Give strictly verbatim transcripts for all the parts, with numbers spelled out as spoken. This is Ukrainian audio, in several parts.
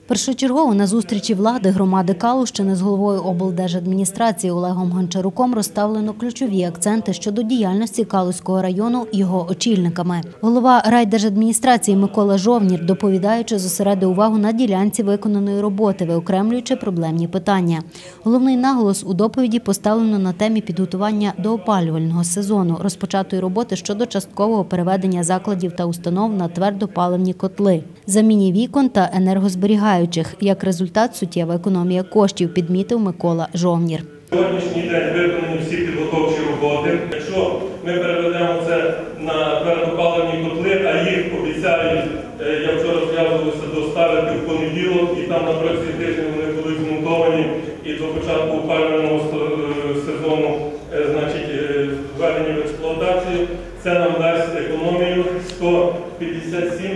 Першочергово на зустрічі влади громади Калущини з головою облдержадміністрації Олегом Гончаруком розставлено ключові акценти щодо діяльності Калузького району його очільниками. Голова райдержадміністрації Микола Жовнір, доповідаючи, зосередив увагу на ділянці виконаної роботи, виокремлюючи проблемні питання. Головний наголос у доповіді поставлено на темі підготування до опалювального сезону, розпочатої роботи щодо часткового переведення закладів та установ на твердопаливні котли, заміні вікон та енергозберігаючих. Як результат, суттєва економія коштів, підмітив Микола Жовнір. Сьогоднішній день виконані всі підготовчі роботи. Якщо ми переведемо це на твердопаливні котли, а їх обіцяють, я вчора зв'язувався, доставити в понеділок, і там на протязі тижня вони будуть змонтовані, і до початку опалювального сезону, значить, введені в експлуатацію, це нам дасть економію сто п'ятдесят сім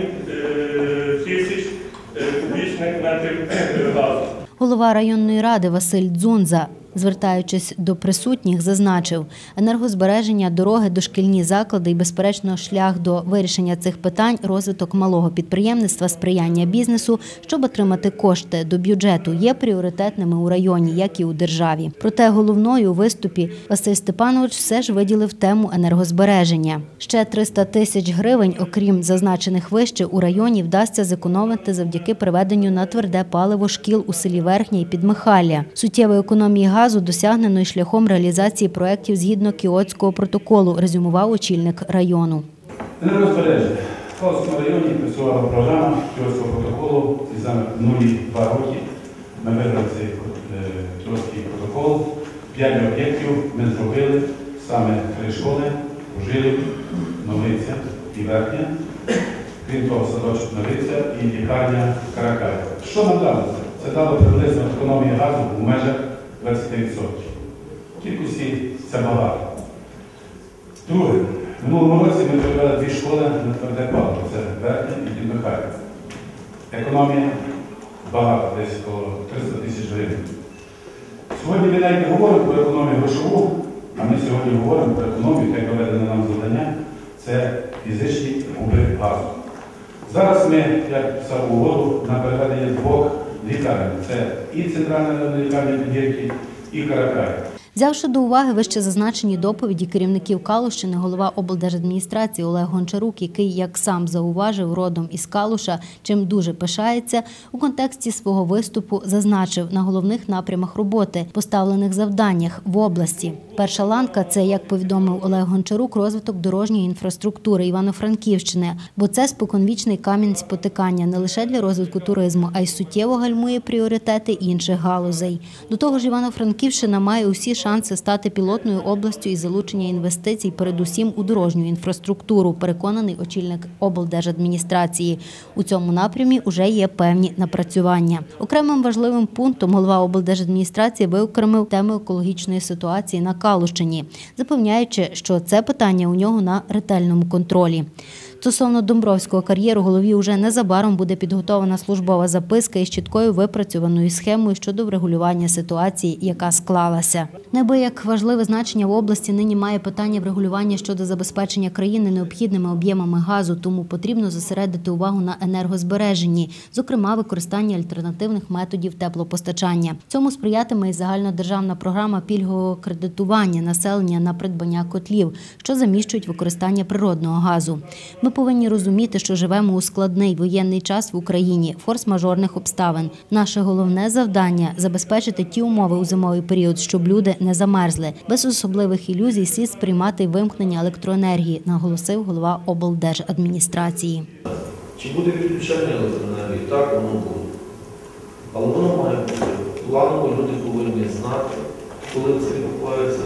тисяч кубічних метрів газу. Голова районної ради Василь Дзунза, звертаючись до присутніх, зазначив, енергозбереження, дороги, дошкільні заклади і, безперечно, шлях до вирішення цих питань, розвиток малого підприємництва, сприяння бізнесу, щоб отримати кошти до бюджету, є пріоритетними у районі, як і у державі. Проте головною у виступі Василь Степанович все ж виділив тему енергозбереження. Ще триста тисяч гривень, окрім зазначених вище, у районі вдасться зекономити завдяки переведенню на тверде паливо шкіл у селі Верхнє і Підмихалля. Суттєвої економії газу газу досягнено й шляхом реалізації проєктів згідно Кіотського протоколу, резюмував очільник району. Енергозбереження. В Калузькому районі працювала програма Кіотського протоколу, і за минулі два роки ми виграли цей Кіотський протокол. П'ять об'єктів ми зробили, саме три школи, Жилів, Новиця і Верхня. Крім того, садочок Новиця і лікарня Каракай. Що нам дало це? Це дало приблизно економію газу у межах двадцять відсотків. В кількості це багато. Друге, в минулому році ми провели дві школи на тверде паливо. Це Верхня і Підмихалля. Економія багато, десь коло триста тисяч гривень. Сьогодні ми навіть не говоримо про економію грошову, а ми сьогодні говоримо про економію, яка доведена нам завдання, це фізичні куби газу. Зараз ми, як писав угоду, на переведення двох лікарень. Це і центральна лікарня Підгірки, і Каракай. Взявши до уваги вище зазначені доповіді керівників Калущини, голова облдержадміністрації Олег Гончарук, який, як сам зауважив, родом із Калуша, чим дуже пишається, у контексті свого виступу зазначив на головних напрямах роботи, поставлених завданнях в області. Перша ланка – це, як повідомив Олег Гончарук, розвиток дорожньої інфраструктури Івано-Франківщини, бо це споконвічний камінь спотикання не лише для розвитку туризму, а й суттєво гальмує пріоритети інших галузей. До того ж, Івано-Франківщина має усі шанси стати пілотною областю із залучення інвестицій, передусім у дорожню інфраструктуру, переконаний очільник облдержадміністрації. У цьому напрямі вже є певні напрацювання. Окремим важливим пунктом голова облдержадміністрації виокремив тему екологічної ситуації на Калущині, запевняючи, що це питання у нього на ретельному контролі. Стосовно Домбровського кар'єру голові уже незабаром буде підготовлена службова записка із чіткою випрацьованою схемою щодо врегулювання ситуації, яка склалася. Неабияк важливе значення в області нині має питання врегулювання щодо забезпечення країни необхідними об'ємами газу, тому потрібно зосередити увагу на енергозбереженні, зокрема використання альтернативних методів теплопостачання. Цьому сприятиме і загальнодержавна програма пільгового кредитування населення на придбання котлів, що заміщують використання природного газу. Ми повинні розуміти, що живемо у складний воєнний час в Україні, форс-мажорних обставин. Наше головне завдання – забезпечити ті умови у зимовий період, щоб люди не замерзли. Без особливих ілюзій слід сприймати вимкнення електроенергії, наголосив голова облдержадміністрації. Чи буде відключення електроенергії? Так, воно буде. Але воно має бути планово, люди повинні знати, коли це відбувається.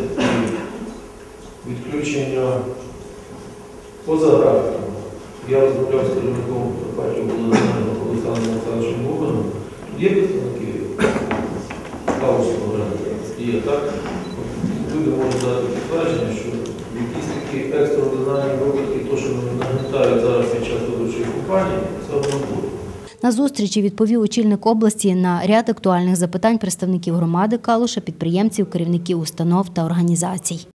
Відключення поза графіком. Я розмовляв з керівником Прикарпаття Володимиром Олександром Олександровичем Губаном. Є представники Калузького району? Є, так? Люди можуть дати підтвердження, що якісь такі екстраординарні випадки, то, що нагнітають зараз під час виборчої кампанії, це воно буде. На зустрічі відповів очільник області на ряд актуальних запитань представників громади Калуша, підприємців, керівників установ та організацій.